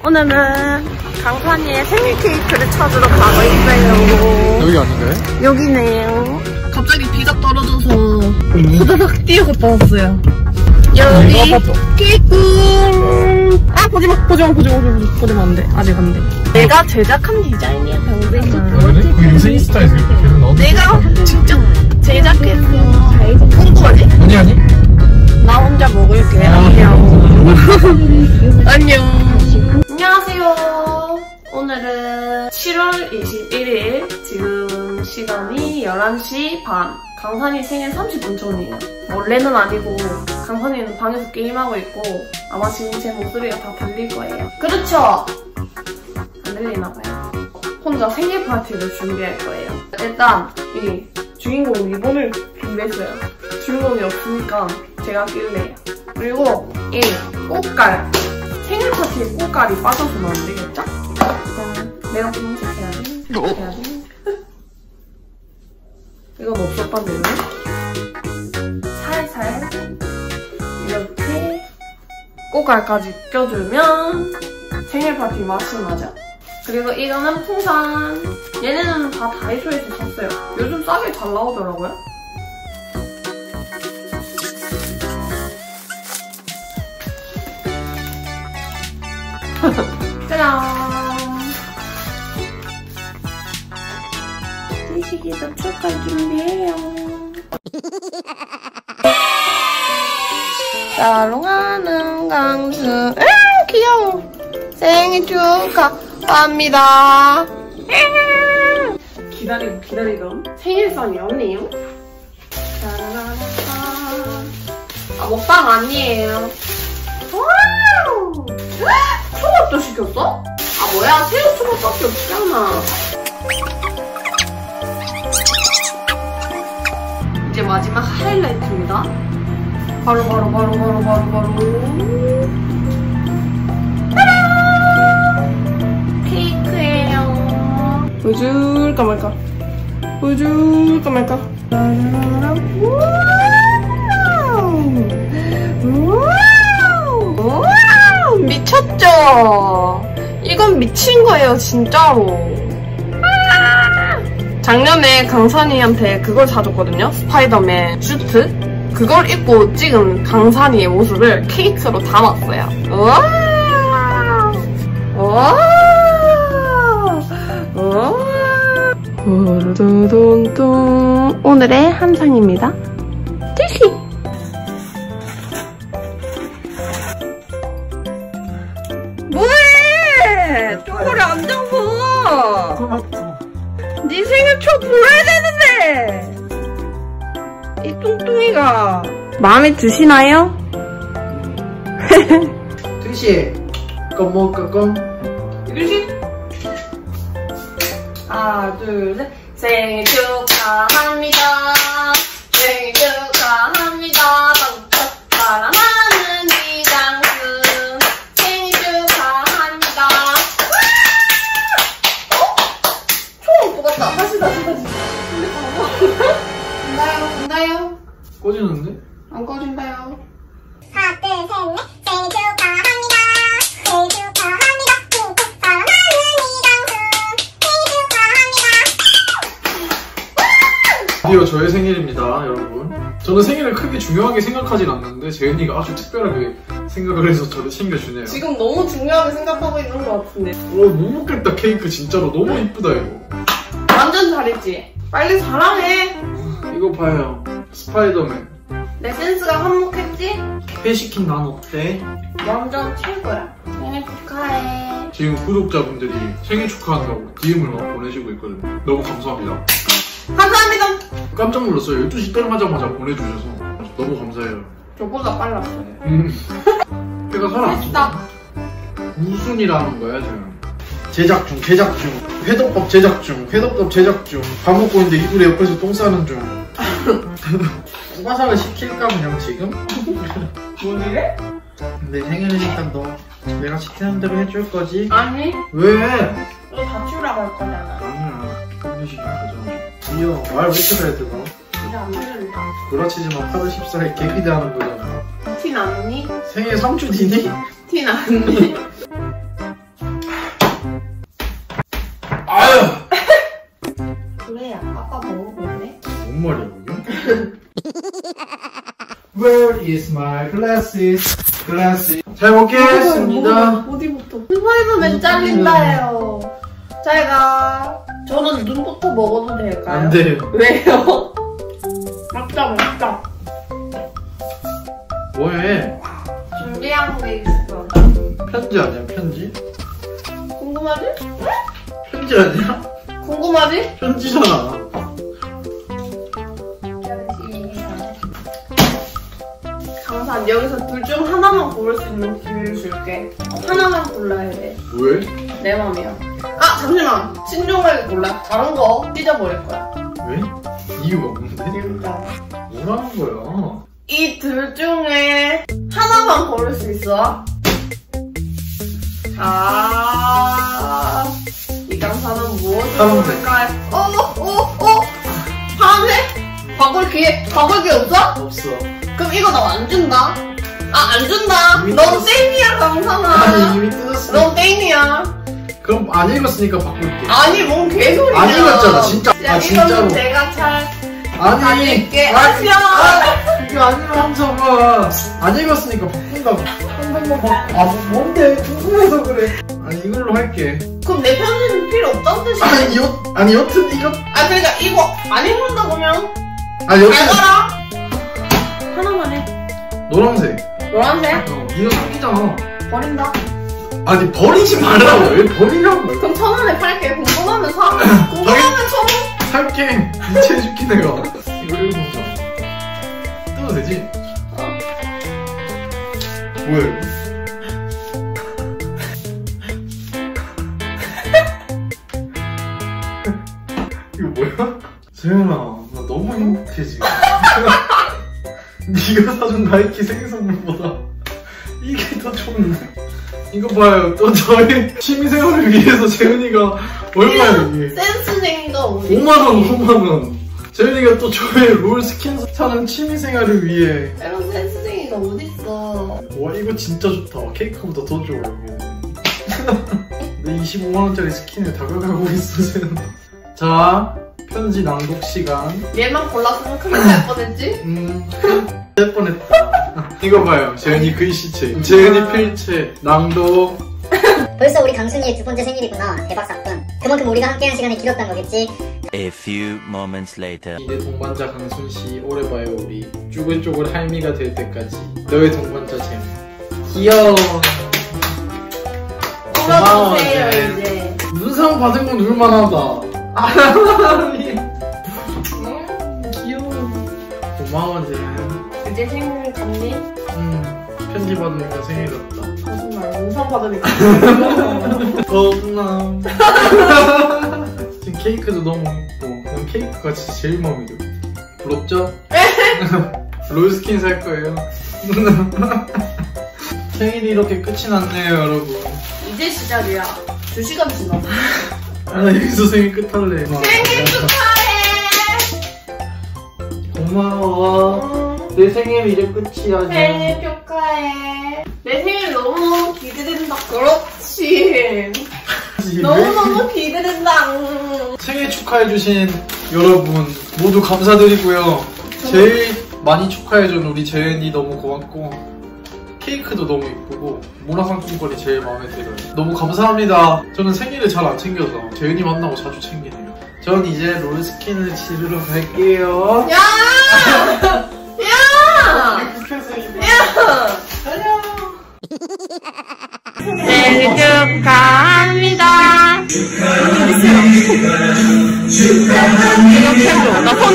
오늘은 강산이의 생일 케이크를 찾으러 가고 있어요. 여기 아닌가요? 여기네요. 갑자기 비가 떨어져서 호다닥 뛰어갔다 왔어요. 여기 케이크. 아, 보지마 안 돼. 아직 안 돼. 내가 제작한 디자인이야, 병들아. 그래? 그 요새 인스타에서 내가 직접 제작했어. 콩쿠아지? 아니? 나 혼자 먹을게. 안녕. 안녕하세요. 오늘은 7월 21일, 지금 시간이 11시 반. 강산이 생일 30분 전이에요. 원래는 아니고 강산이는 방에서 게임하고 있고 아마 지금 제 목소리가 다 들릴 거예요. 그렇죠? 안 들리나봐요. 혼자 생일 파티를 준비할 거예요. 일단 이 주인공 리본을 준비했어요. 주인공이 없으니까 제가 낄래요. 그리고 이 꽃갈, 생일 파티에 꽃갈이 빠져서는 안 되겠죠? 일단 내가 분홍색 해야지. 이건 없었다면 살살 이렇게 꽃갈까지 껴주면 생일 파티 맛이 나죠. 그리고 이거는 풍선. 얘네는 다 다이소에서 샀어요. 요즘 싸게 잘 나오더라고요. 짜잔! 드시기도 축하 준비해요. 사랑하는 강수. 귀여워. 생일 축하합니다. 기다리던 생일상이 없네요. 아, 먹방 아니에요. 와우! 초밥도 시켰어? 아, 뭐야? 새우 초밥밖에 없잖아. 이제 마지막 하이라이트입니다. 바로. 케이크예요. 보여줄까 말까? 우와우! 미쳤죠? 이건 미친 거예요, 진짜로. 작년에 강산이한테 그걸 사줬거든요? 스파이더맨 슈트? 그걸 입고 찍은 강산이의 모습을 케이크로 담았어요. 오늘의 한상입니다. 티시! 뭐해! 쪼그려 안 잡아! 네 생일 초 불러야 되는데! 이 뚱뚱이가 마음에 드시나요? 드시 껌 유시 하나 둘 셋. 생일 축하합니다. 생일 축하합니다. 사랑하는 이장수 생일 축하합니다. 총 뽑았다. 다시. 된다요? 꺼지는데? 안 꺼진다요. 하나, 둘, 셋, 넷. 생일 축하합니다. 생일 축하합니다. 사랑하는 이장수 생일 축하합니다. 드디어 저의 생일입니다, 여러분. 저는 생일을 크게 중요하게 생각하진 않는데 재은이가 아주 특별하게 생각을 해서 저를 챙겨주네요. 지금 너무 중요하게 생각하고 있는 것 같은데. 못 먹겠다. 케이크 진짜로 너무 이쁘다 이거. 완전 잘했지? 빨리 자랑해. 이거 봐요. 스파이더맨. 내 센스가 한몫했지? 회시킨 난 어때? 완전 최고야. 생일 축하해. 지금 구독자분들이 생일 축하한다고 DM을 막 보내시고 있거든요. 너무 감사합니다. 감사합니다. 깜짝 놀랐어요. 12시 땡하자마자 보내주셔서 너무 감사해요. 저보다 빨랐어요. 해가 살아났어. 맛있다. 무슨 일 하는 거야 지금? 제작 중. 회덮밥 제작 중. 밥 먹고 있는데 이불에 옆에서 똥 싸는 중. 후가상을 시킬까 그냥 지금? 뭔 일해? 내 생일이니까 너 내가 시키는 대로 해줄 거지? 아니. 왜? 너 다치우라고 할 거잖아. 아니야. 그러시 좀 가져. 귀여워. 말 왜 이렇게 잘해 너? 이제 안 들린다. 구라치지만 8월 14일 개기대하는 거잖아. 티 났니? 생일 3주 뒤니? 티 났니? 먹어볼래? 뭔 말이야 그게? Where is my glasses? 잘 먹겠습니다. 어디부터? 스파이더맨 잘린다예요. 잘가. 저는 눈부터 먹어도 될까요? 안 돼요. 왜요? 먹자. 뭐해? 준비한 게 있어. 편지 아니야 편지? 궁금하지? 편지 아니야? 궁금하지? 편지잖아. 강산 여기서 둘 중 하나만 고를 수 있는 기회를 줄게. 하나만 골라야 돼. 왜? 내 맘이야. 아 잠시만. 신중하게 골라. 다른 거 찢어버릴 거야. 왜? 이유가 없는데? 진짜. 뭐라는 거야? 이 둘 중에 하나만 고를 수 있어. 자, 이 강사는 무엇을 파란색. 고를까요? 파란색? 바꿀 기회 없어? 없어. 그럼 이거 나 안 준다. 아, 안 준다. 이미 넌 뜯었어. 땡이야, 강사나. 아니 이미 뜯었어. 넌 땡이야. 그럼 안 읽었으니까 바꿀게. 아니, 뭔 개소리야. 안 읽었잖아, 진짜. 야, 아, 진짜로. 이거는 내가 잘 아니 다닐게. 아니 아시아. 이거 아니면 한서가 안 읽었으니까 바꾼다고. 뭔데? 궁금해서 그래. 아니 이걸로 할게. 그럼 내 편지는 필요 없다는 뜻이야. 아니 여튼 이거 아, 그러니까 이거 안 읽는다 그러면 아니 잘 여튼 가라. 하나만 해. 노란색. 노란색? 이거 사기잖아. 버린다. 아니 버리지 말라고. 왜 버리냐고. 그럼 1,000원에 팔게. 궁금하면 사. 궁금하면 1,000원. 살게. 이체해줄게 내가. 이거 읽어보자. 뜯어도 되지? 뭐야 이거? 이거 뭐야? 재현아 나 너무 행복해 지금. 네가 사준 나이키 생일선물보다 이게 더 좋은데? 이거 봐요. 또 저희 취미생활을 위해서 재현이가 얼마야 이게? 센스쟁이가 어디? 5만원 5만원. 재현이가 또 저의 롤 스킨 사는 취미생활을 위해. 이런 센스쟁이가 어딨어. 와 이거 진짜 좋다. 케이크보다 더 좋아 여기. 내 25만원짜리 스킨을 다가가고 있어 재현아. 자 편지 낭독 시간. 얘만 골랐으면 큰일 날 뻔했지? 할 뻔했다. 이거 봐요. 재현이 글씨체. 재현이 필체. 낭독. 벌써 우리 강순이의 두 번째 생일이구나. 대박 사건. 그만큼 우리가 함께한 시간이 길었단 거겠지. A few moments later. 이내 동반자 강순씨 오래 봐요 우리. 쭈글쭈글 할미가 될 때까지. 너의 동반자 잼. 귀여워. 골라주세요 잼. 이제. 문상 받은 건 울만하다. 아니. 귀여워. 고마워 잼. 이제 생일 갔니? 편지 받으니까 생일 같다. 거짓말. 문상 받으니까. 겁나. 지금 케이크도 너무 예뻐. 난 케이크가 진짜 제일 마음에 들어. 부럽죠? 롤스킨 살 거예요. 생일이 이렇게 끝이 났네요 여러분. 이제 시작이야. 2시간 지났어. 아, 나 여기서 생일 끝할래. 생일 축하해! 고마워. 내 생일 이제 끝이야. 생일 축하해. 내 생일 너무 기대된다. 그렇지. 너무너무 기대된다. 생일 축하해주신 여러분 모두 감사드리고요. 제일 많이 축하해준 우리 재현이 너무 고맙고 케이크도 너무 이쁘고 문화상품권이 제일 마음에 들어요. 너무 감사합니다. 저는 생일을 잘 안 챙겨서 재현이 만나고 자주 챙기네요. 전 이제 롤스킨을 지르러 갈게요. 야! 야! 야! 생일 축하합니다. 이렇게 해줘. 나 폰.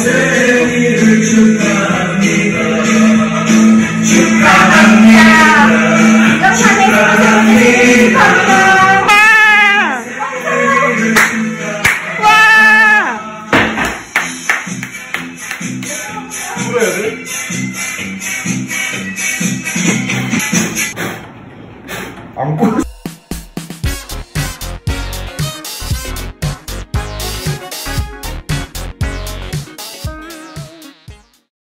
안 꼴.